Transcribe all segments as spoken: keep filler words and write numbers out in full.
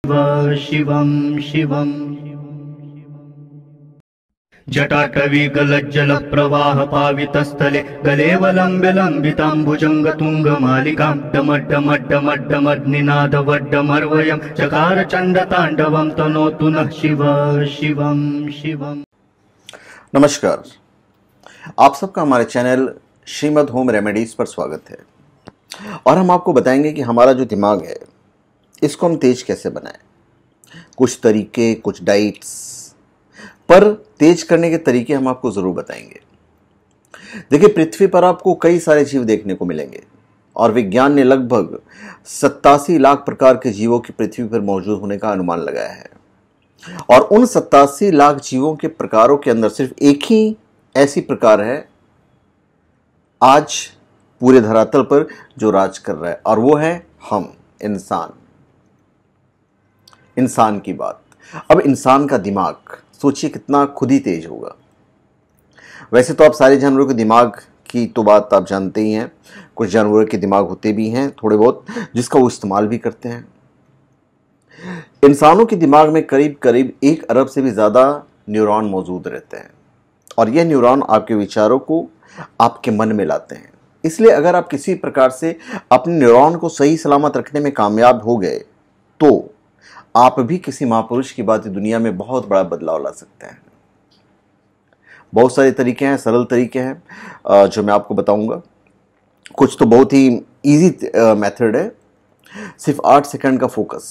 शिवं शिवं जटाटवीगलज्जलप्रवाह पावितस्थले गलेवलम्ब्य लम्बिताम्बुजङ्गतुङ्गमालिकां डमड्डमड्डमड्डमड्निनादवड्डमर्वयं चकार चण्डताण्डवं तनोतु नः शिव शिवं शिवम्। नमस्कार, आप सबका हमारे चैनल श्रीमद होम रेमेडीज पर स्वागत है। और हम आपको बताएंगे कि हमारा जो दिमाग है इसको हम तेज कैसे बनाएं। कुछ तरीके, कुछ डाइट्स, पर तेज करने के तरीके हम आपको ज़रूर बताएंगे। देखिए, पृथ्वी पर आपको कई सारे जीव देखने को मिलेंगे और विज्ञान ने लगभग सत्तासी लाख प्रकार के जीवों की पृथ्वी पर मौजूद होने का अनुमान लगाया है। और उन सत्तासी लाख जीवों के प्रकारों के अंदर सिर्फ एक ही ऐसी प्रकार है आज पूरे धरातल पर जो राज कर रहा है, और वो है हम, इंसान। इंसान की बात। अब इंसान का दिमाग सोचिए कितना खुद ही तेज होगा। वैसे तो आप सारे जानवरों के दिमाग की तो बात आप जानते ही हैं। कुछ जानवरों के दिमाग होते भी हैं थोड़े बहुत, जिसका वो इस्तेमाल भी करते हैं। इंसानों के दिमाग में करीब करीब एक अरब से भी ज़्यादा न्यूरॉन मौजूद रहते हैं, और यह न्यूरॉन आपके विचारों को आपके मन में लाते हैं। इसलिए अगर आप किसी प्रकार से अपने न्यूरॉन को सही सलामत रखने में कामयाब हो गए तो आप भी किसी महापुरुष की बात दुनिया में बहुत बड़ा बदलाव ला सकते हैं। बहुत सारे तरीके हैं, सरल तरीके हैं जो मैं आपको बताऊंगा। कुछ तो बहुत ही इजी मेथड है। सिर्फ आठ सेकंड का फोकस,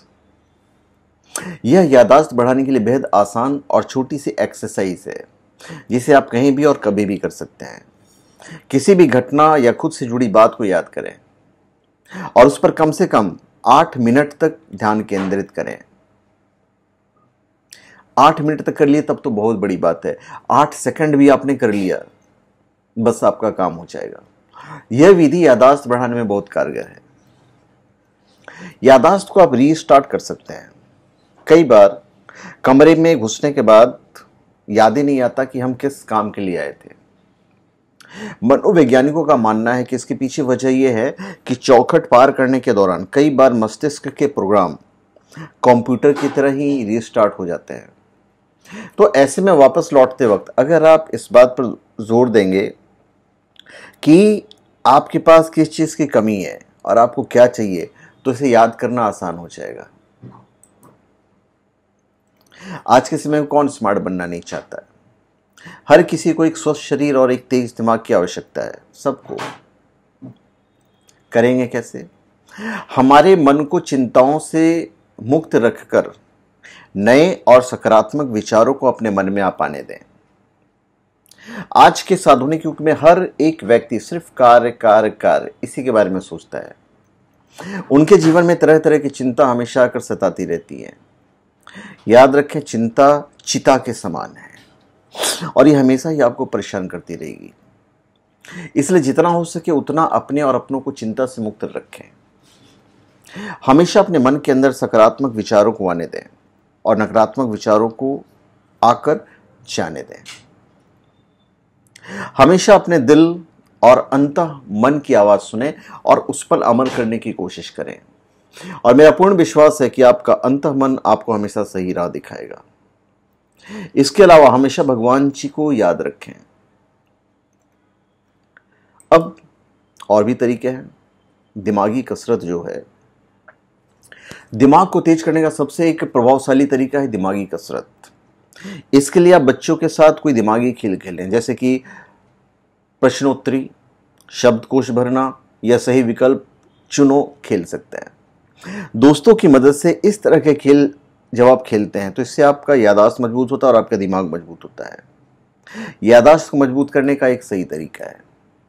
यह याददाश्त बढ़ाने के लिए बेहद आसान और छोटी सी एक्सरसाइज है, जिसे आप कहीं भी और कभी भी कर सकते हैं। किसी भी घटना या खुद से जुड़ी बात को याद करें और उस पर कम से कम आठ मिनट तक ध्यान केंद्रित करें। आठ मिनट तक कर लिए तब तो बहुत बड़ी बात है। आठ सेकंड भी आपने कर लिया, बस आपका काम हो जाएगा। यह विधि याददाश्त बढ़ाने में बहुत कारगर है। याददाश्त को आप रीस्टार्ट कर सकते हैं। कई बार कमरे में घुसने के बाद याद ही नहीं आता कि हम किस काम के लिए आए थे। मनोवैज्ञानिकों का मानना है कि इसके पीछे वजह यह है कि चौखट पार करने के दौरान कई बार मस्तिष्क के प्रोग्राम कंप्यूटर की तरह ही रीस्टार्ट हो जाते हैं। तो ऐसे में वापस लौटते वक्त अगर आप इस बात पर जोर देंगे कि आपके पास किस चीज़ की कमी है और आपको क्या चाहिए, तो इसे याद करना आसान हो जाएगा। आज के समय में कौन स्मार्ट बनना नहीं चाहता है? हर किसी को एक स्वस्थ शरीर और एक तेज दिमाग की आवश्यकता है। सबको। करेंगे कैसे? हमारे मन को चिंताओं से मुक्त रखकर नए और सकारात्मक विचारों को अपने मन में आप आने दें। आज के आधुनिक युग में हर एक व्यक्ति सिर्फ कार्य कार्य कार्य इसी के बारे में सोचता है। उनके जीवन में तरह तरह की चिंता हमेशा आकर सताती रहती है। याद रखें, चिंता चिता के समान है और ये हमेशा ही आपको परेशान करती रहेगी। इसलिए जितना हो सके उतना अपने और अपनों को चिंता से मुक्त रखें। हमेशा अपने मन के अंदर सकारात्मक विचारों को आने दें और नकारात्मक विचारों को आकर जाने दें। हमेशा अपने दिल और अंतः मन की आवाज़ सुने और उस पर अमल करने की कोशिश करें। और मेरा पूर्ण विश्वास है कि आपका अंतः मन आपको हमेशा सही राह दिखाएगा। इसके अलावा हमेशा भगवान जी को याद रखें। अब और भी तरीके हैं। दिमागी कसरत जो है, दिमाग को तेज करने का सबसे एक प्रभावशाली तरीका है दिमागी कसरत। इसके लिए आप बच्चों के साथ कोई दिमागी खेल खेलें, जैसे कि प्रश्नोत्तरी, शब्दकोश भरना या सही विकल्प चुनो खेल सकते हैं। दोस्तों की मदद से इस तरह के खेल जब आप खेलते हैं तो इससे आपका याददाश्त मजबूत होता है और आपका दिमाग मजबूत होता है। याददाश्त को मजबूत करने का एक सही तरीका है।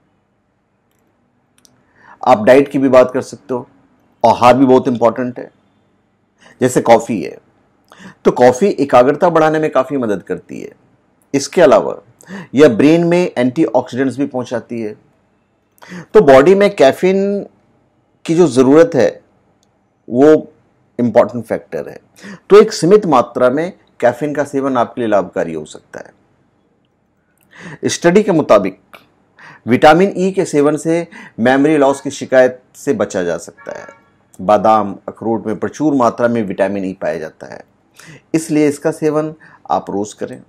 आप डाइट की भी बात कर सकते हो। आहार भी बहुत इंपॉर्टेंट है। जैसे कॉफ़ी है, तो कॉफ़ी एकाग्रता बढ़ाने में काफ़ी मदद करती है। इसके अलावा यह ब्रेन में एंटीऑक्सीडेंट्स भी पहुंचाती है। तो बॉडी में कैफीन की जो ज़रूरत है वो इंपॉर्टेंट फैक्टर है। तो एक सीमित मात्रा में कैफीन का सेवन आपके लिए लाभकारी हो सकता है। स्टडी के मुताबिक विटामिन ई के सेवन से मेमोरी लॉस की शिकायत से बचा जा सकता है। बादाम, अखरोट में प्रचुर मात्रा में विटामिन ई पाया जाता है, इसलिए इसका सेवन आप रोज करें।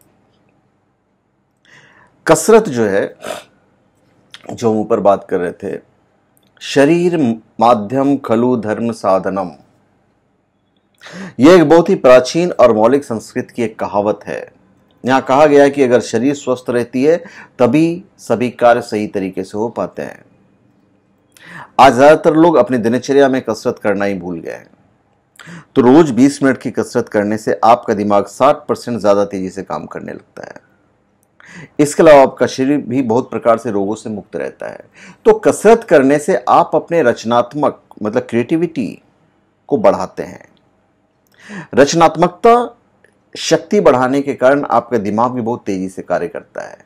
कसरत जो है, जो हम ऊपर बात कर रहे थे, शरीर माध्यम खलु धर्म साधनम, यह एक बहुत ही प्राचीन और मौलिक संस्कृत की एक कहावत है। यहां कहा गया है कि अगर शरीर स्वस्थ रहती है तभी सभी कार्य सही तरीके से हो पाते हैं। आज ज्यादातर लोग अपनी दिनचर्या में कसरत करना ही भूल गए हैं। तो रोज बीस मिनट की कसरत करने से आपका दिमाग साठ परसेंट ज्यादा तेजी से काम करने लगता है। इसके अलावा आपका शरीर भी बहुत प्रकार से रोगों से मुक्त रहता है। तो कसरत करने से आप अपने रचनात्मक मतलब क्रिएटिविटी को बढ़ाते हैं। रचनात्मकता शक्ति बढ़ाने के कारण आपका दिमाग भी बहुत तेजी से कार्य करता है।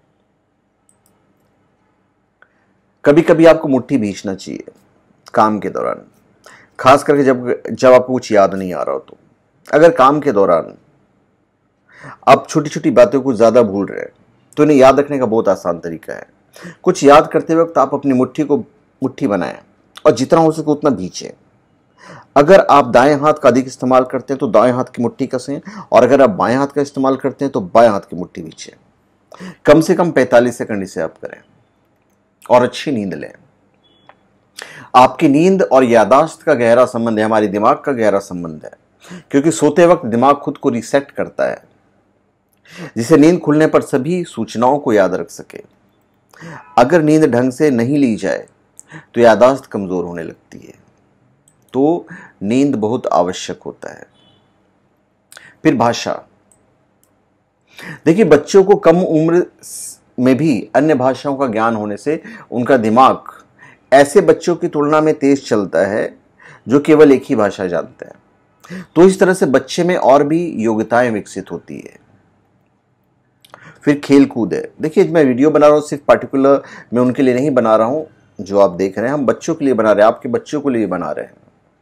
कभी कभी आपको मुट्ठी भींचना चाहिए काम के दौरान, खास करके जब जब आपको कुछ याद नहीं आ रहा हो। तो अगर काम के दौरान आप छोटी छोटी बातों को ज्यादा भूल रहे हैं तो इन्हें याद रखने का बहुत आसान तरीका है। कुछ याद करते वक्त आप अपनी मुट्ठी को मुट्ठी बनाएं और जितना हो सके उतना भींचें। अगर आप दाएं हाथ का अधिक इस्तेमाल करते हैं तो दाएं हाथ की मुट्ठी कसें, और अगर आप बाएं हाथ का इस्तेमाल करते हैं तो बाएं हाथ की मुट्ठी भींचें। कम से कम पैंतालीस सेकंड इसे आप करें और अच्छी नींद लें। आपकी नींद और याददाश्त का गहरा संबंध है, हमारे दिमाग का गहरा संबंध है, क्योंकि सोते वक्त दिमाग खुद को रीसेट करता है, जिसे नींद खुलने पर सभी सूचनाओं को याद रख सके। अगर नींद ढंग से नहीं ली जाए तो याददाश्त कमजोर होने लगती है। तो नींद बहुत आवश्यक होता है। फिर भाषा, देखिए बच्चों को कम उम्र में भी अन्य भाषाओं का ज्ञान होने से उनका दिमाग ऐसे बच्चों की तुलना में तेज चलता है जो केवल एक ही भाषा जानते हैं। तो इस तरह से बच्चे में और भी योग्यताएं विकसित होती है। फिर खेल कूद है। देखिए मैं वीडियो बना रहा हूँ सिर्फ पर्टिकुलर मैं उनके लिए नहीं बना रहा हूँ जो आप देख रहे हैं, हम बच्चों के लिए बना रहे हैं, आपके बच्चों के लिए बना रहे हैं।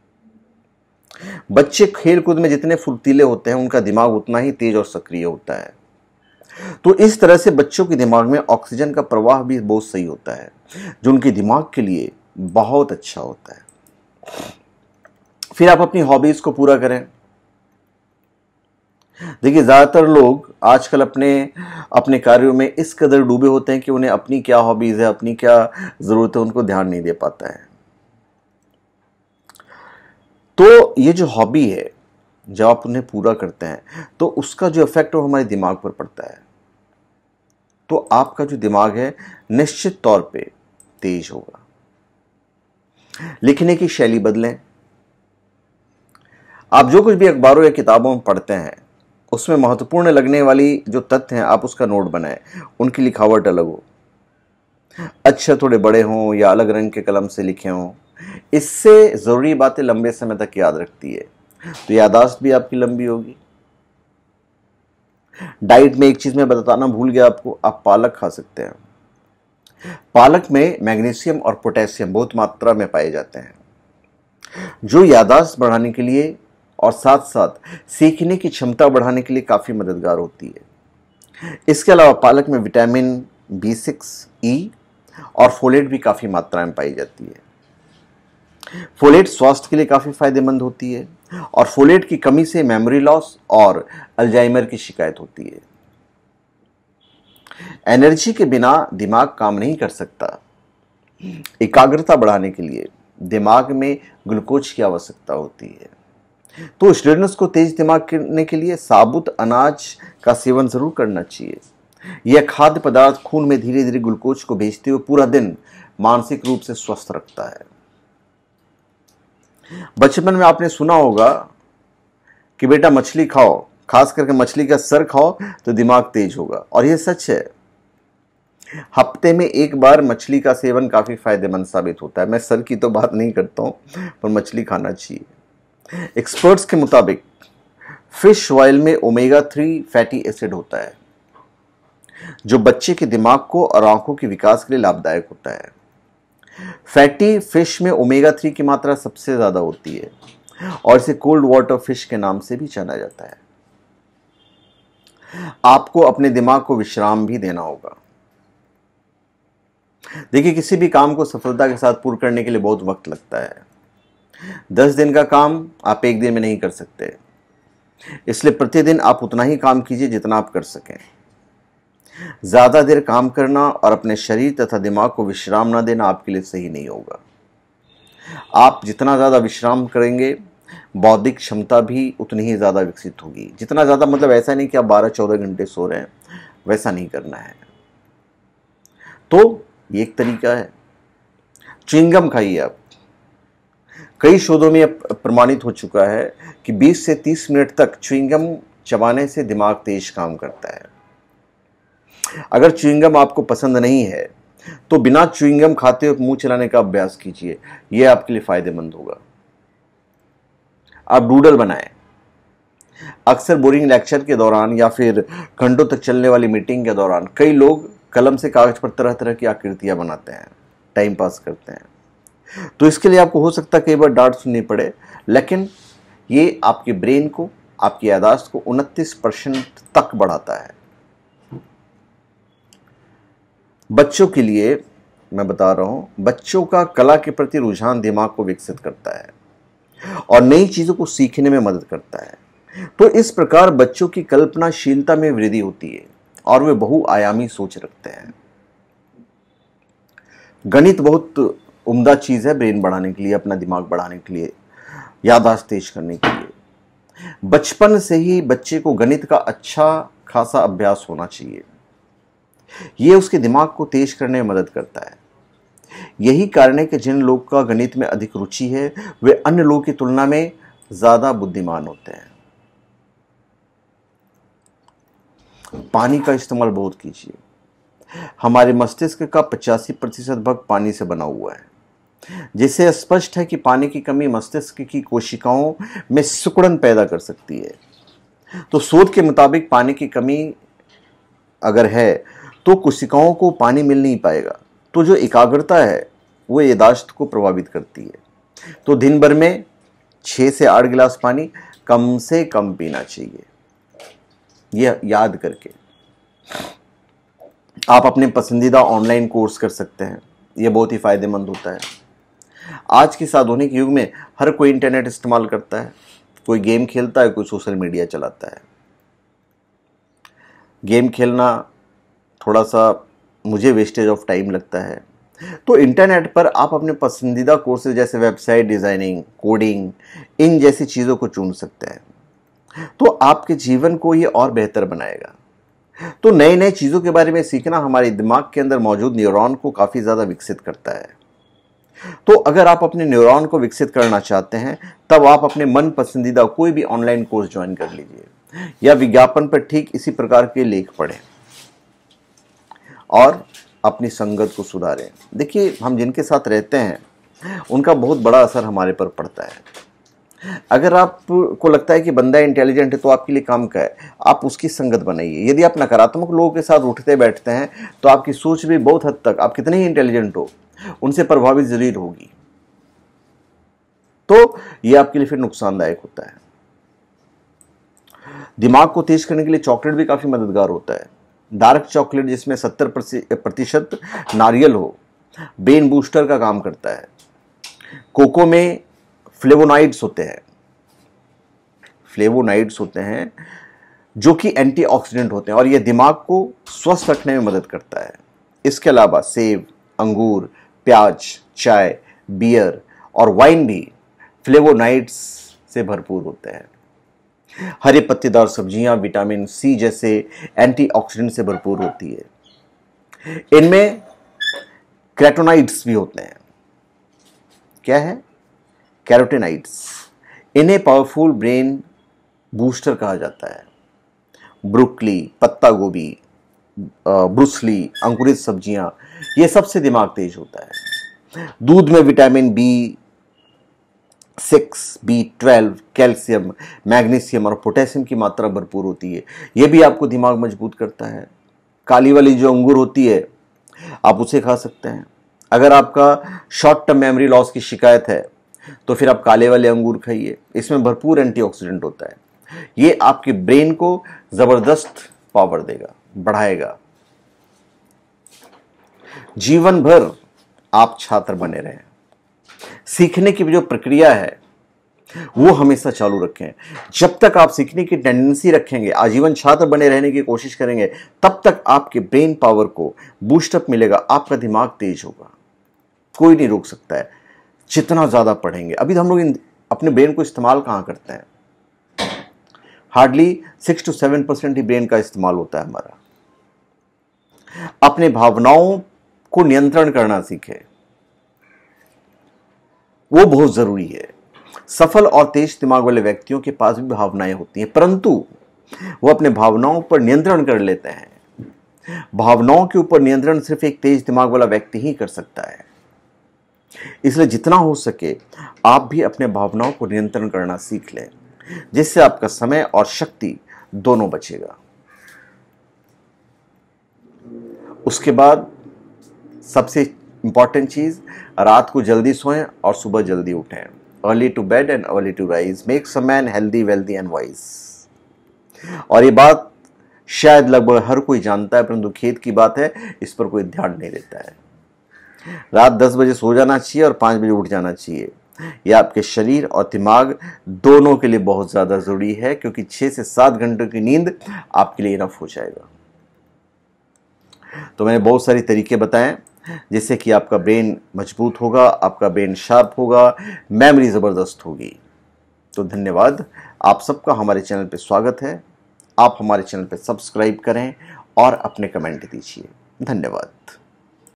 बच्चे खेल कूद में जितने फुर्तीले होते हैं उनका दिमाग उतना ही तेज और सक्रिय होता है। तो इस तरह से बच्चों के दिमाग में ऑक्सीजन का प्रवाह भी बहुत सही होता है, जो उनके दिमाग के लिए बहुत अच्छा होता है। फिर आप अपनी हॉबीज को पूरा करें। देखिए ज्यादातर लोग आजकल अपने अपने कार्यों में इस कदर डूबे होते हैं कि उन्हें अपनी क्या हॉबीज है, अपनी क्या जरूरत है, उनको ध्यान नहीं दे पाता है। तो ये जो हॉबी है, जब आप उन्हें पूरा करते हैं तो उसका जो इफेक्ट वो हमारे दिमाग पर पड़ता है। तो आपका जो दिमाग है निश्चित तौर पे तेज होगा। लिखने की शैली बदलें। आप जो कुछ भी अखबारों या किताबों में पढ़ते हैं उसमें महत्वपूर्ण लगने वाली जो तथ्य हैं आप उसका नोट बनाएं। उनकी लिखावट अलग हो, अक्षर थोड़े बड़े हों या अलग रंग के कलम से लिखे हों। इससे जरूरी बातें लंबे समय तक याद रखती है, तो याददाश्त भी आपकी लंबी होगी। डाइट में एक चीज मैं बताना भूल गया आपको, आप पालक खा सकते हैं। पालक में मैग्नीशियम और पोटेशियम बहुत मात्रा में पाए जाते हैं, जो याददाश्त बढ़ाने के लिए और साथ साथ सीखने की क्षमता बढ़ाने के लिए काफी मददगार होती है। इसके अलावा पालक में विटामिन बी सिक्स, ई और फोलेट भी काफी मात्रा में पाई जाती है। फोलेट स्वास्थ्य के लिए काफी फायदेमंद होती है और फोलेट की कमी से मेमोरी लॉस और अल्जाइमर की शिकायत होती है। एनर्जी के बिना दिमाग काम नहीं कर सकता। एकाग्रता बढ़ाने के लिए दिमाग में ग्लूकोज की आवश्यकता होती है। तो स्टूडेंट्स को तेज दिमाग करने के लिए साबुत अनाज का सेवन जरूर करना चाहिए। यह खाद्य पदार्थ खून में धीरे धीरे ग्लूकोज को भेजते हुए पूरा दिन मानसिक रूप से स्वस्थ रखता है। बचपन में आपने सुना होगा कि बेटा मछली खाओ, खास करके मछली का सर खाओ तो दिमाग तेज होगा, और यह सच है। हफ्ते में एक बार मछली का सेवन काफी फायदेमंद साबित होता है। मैं सर की तो बात नहीं करता हूं, पर मछली खाना चाहिए। एक्सपर्ट्स के मुताबिक फिश ऑयल में ओमेगा थ्री फैटी एसिड होता है, जो बच्चे के दिमाग को और आंखों के विकास के लिए लाभदायक होता है। फैटी फिश में ओमेगा थ्री की मात्रा सबसे ज्यादा होती है और इसे कोल्ड वाटर फिश के नाम से भी जाना जाता है। आपको अपने दिमाग को विश्राम भी देना होगा। देखिए किसी भी काम को सफलता के साथ पूर्ण करने के लिए बहुत वक्त लगता है। दस दिन का काम आप एक दिन में नहीं कर सकते, इसलिए प्रतिदिन आप उतना ही काम कीजिए जितना आप कर सकें। ज़्यादा देर काम करना और अपने शरीर तथा दिमाग को विश्राम ना देना आपके लिए सही नहीं होगा। आप जितना ज़्यादा विश्राम करेंगे, बौद्धिक क्षमता भी उतनी ही ज़्यादा विकसित होगी। जितना ज़्यादा मतलब ऐसा नहीं कि आप बारह चौदह घंटे सो रहे हैं, वैसा नहीं करना है। तो ये एक तरीका है। च्युइंगम खाइए आप। कई शोधों में प्रमाणित हो चुका है कि बीस से तीस मिनट तक च्युइंगम चबाने से दिमाग तेज काम करता है। अगर च्युइंगम आपको पसंद नहीं है तो बिना च्युइंगम खाते हुए मुंह चलाने का अभ्यास कीजिए, यह आपके लिए फायदेमंद होगा। आप डूडल बनाएं। अक्सर बोरिंग लेक्चर के दौरान या फिर घंटों तक चलने वाली मीटिंग के दौरान कई लोग कलम से कागज पर तरह तरह की आकृतियां बनाते हैं, टाइम पास करते हैं। तो इसके लिए आपको हो सकता है कई बार डांट सुननी पड़े, लेकिन ये आपके ब्रेन को, आपकी याददाश्त को उनतीस परसेंट तक बढ़ाता है। बच्चों के लिए मैं बता रहा हूं, बच्चों का कला के प्रति रुझान दिमाग को विकसित करता है और नई चीजों को सीखने में मदद करता है। तो इस प्रकार बच्चों की कल्पनाशीलता में वृद्धि होती है और वे बहुआयामी सोच रखते हैं। गणित बहुत उम्दा चीज है ब्रेन बढ़ाने के लिए, अपना दिमाग बढ़ाने के लिए, याददाश्त तेज करने के लिए। बचपन से ही बच्चे को गणित का अच्छा खासा अभ्यास होना चाहिए। यह उसके दिमाग को तेज करने में मदद करता है। यही कारण है कि जिन लोग का गणित में अधिक रुचि है वे अन्य लोगों की तुलना में ज्यादा बुद्धिमान होते हैं। पानी का इस्तेमाल बहुत कीजिए। हमारे मस्तिष्क का पचासी प्रतिशत भाग पानी से बना हुआ है, जिससे स्पष्ट है कि पानी की कमी मस्तिष्क की कोशिकाओं में सिकुड़न पैदा कर सकती है। तो शोध के मुताबिक पानी की कमी अगर है तो कोशिकाओं को पानी मिल नहीं पाएगा, तो जो एकाग्रता है वो याददाश्त को प्रभावित करती है। तो दिन भर में छः से आठ गिलास पानी कम से कम पीना चाहिए। यह याद करके आप अपने पसंदीदा ऑनलाइन कोर्स कर सकते हैं। यह बहुत ही फायदेमंद होता है। आज के इस आधुनिक युग में हर कोई इंटरनेट इस्तेमाल करता है, कोई गेम खेलता है, कोई सोशल मीडिया चलाता है। गेम खेलना थोड़ा सा मुझे वेस्टेज ऑफ टाइम लगता है, तो इंटरनेट पर आप अपने पसंदीदा कोर्सेज जैसे वेबसाइट डिज़ाइनिंग, कोडिंग, इन जैसी चीज़ों को चुन सकते हैं। तो आपके जीवन को ये और बेहतर बनाएगा। तो नए नए चीज़ों के बारे में सीखना हमारे दिमाग के अंदर मौजूद न्यूरॉन को काफ़ी ज़्यादा विकसित करता है। तो अगर आप अपने न्यूरॉन को विकसित करना चाहते हैं तब आप अपने मन पसंदीदा कोई भी ऑनलाइन कोर्स ज्वाइन कर लीजिए या विज्ञापन पर ठीक इसी प्रकार के लेख पढ़ें और अपनी संगत को सुधारें। देखिए, हम जिनके साथ रहते हैं उनका बहुत बड़ा असर हमारे पर पड़ता है। अगर आपको लगता है कि बंदा इंटेलिजेंट है तो आपके लिए काम का है, आप उसकी संगत बनाइए। यदि आप नकारात्मक लोगों के साथ उठते बैठते हैं तो आपकी सोच भी बहुत हद तक, आप कितने ही इंटेलिजेंट हो, उनसे प्रभावित जरूर होगी। तो यह आपके लिए फिर नुकसानदायक होता है। दिमाग को तेज करने के लिए चॉकलेट भी काफी मददगार होता है। डार्क चॉकलेट जिसमें सत्तर प्रतिशत नारियल हो, ब्रेन बूस्टर का काम करता है। कोको में फ्लेवोनाइड्स होते हैं फ्लेवोनाइड्स होते हैं जो कि एंटीऑक्सीडेंट होते हैं और यह दिमाग को स्वस्थ रखने में मदद करता है। इसके अलावा सेब, अंगूर, प्याज, चाय, बियर और वाइन भी फ्लेवोनाइड्स से भरपूर होते हैं। हरे पत्तेदार सब्जियां विटामिन सी जैसे एंटीऑक्सीडेंट से भरपूर होती है। इनमें कैरोटीनॉइड्स भी होते हैं। क्या है? कैरोटीनॉइड्स। इन्हें पावरफुल ब्रेन बूस्टर कहा जाता है। ब्रोकली, पत्ता गोभी, ब्रूसली, अंकुरित सब्जियां, ये सबसे दिमाग तेज होता है। दूध में vitamin B six, B twelve, calcium, magnesium और पोटेशियम की मात्रा भरपूर होती है। यह भी आपको दिमाग मजबूत करता है। काली वाली जो अंगूर होती है आप उसे खा सकते हैं। अगर आपका शॉर्ट टर्म मेमोरी लॉस की शिकायत है तो फिर आप काले वाले अंगूर खाइए। इसमें भरपूर एंटीऑक्सीडेंट होता है। ये आपके ब्रेन को जबरदस्त पावर देगा, बढ़ाएगा। जीवन भर आप छात्र बने रहें। सीखने की जो प्रक्रिया है वो हमेशा चालू रखें। जब तक आप सीखने की टेंडेंसी रखेंगे, आजीवन छात्र बने रहने की कोशिश करेंगे, तब तक आपके ब्रेन पावर को बूस्टअप मिलेगा, आपका दिमाग तेज होगा, कोई नहीं रोक सकता है। जितना ज्यादा पढ़ेंगे, अभी हम लोग अपने ब्रेन को इस्तेमाल कहां करते हैं? Hardly six to seven percent ही ब्रेन का इस्तेमाल होता है हमारा। अपने भावनाओं को नियंत्रण करना सीखें, वो बहुत जरूरी है। सफल और तेज दिमाग वाले व्यक्तियों के पास भी भावनाएं होती हैं, परंतु वो अपने भावनाओं पर नियंत्रण कर लेते हैं। भावनाओं के ऊपर नियंत्रण सिर्फ एक तेज दिमाग वाला व्यक्ति ही कर सकता है। इसलिए जितना हो सके आप भी अपने भावनाओं को नियंत्रण करना सीख लें, जिससे आपका समय और शक्ति दोनों बचेगा। उसके बाद सबसे इंपॉर्टेंट चीज, रात को जल्दी सोएं और सुबह जल्दी उठें। Early to bed and early to rise makes a man healthy, wealthy and wise. और ये बात शायद लगभग हर कोई जानता है, परंतु खेद की बात है इस पर कोई ध्यान नहीं देता है। रात दस बजे सो जाना चाहिए और पाँच बजे उठ जाना चाहिए। यह आपके शरीर और दिमाग दोनों के लिए बहुत ज़्यादा ज़रूरी है, क्योंकि छः से सात घंटे की नींद आपके लिए इनफ हो जाएगा। तो मैंने बहुत सारे तरीके बताए जिससे कि आपका ब्रेन मजबूत होगा, आपका ब्रेन शार्प होगा, मेमोरी ज़बरदस्त होगी। तो धन्यवाद, आप सबका हमारे चैनल पे स्वागत है। आप हमारे चैनल पे सब्सक्राइब करें और अपने कमेंट दीजिए। धन्यवाद।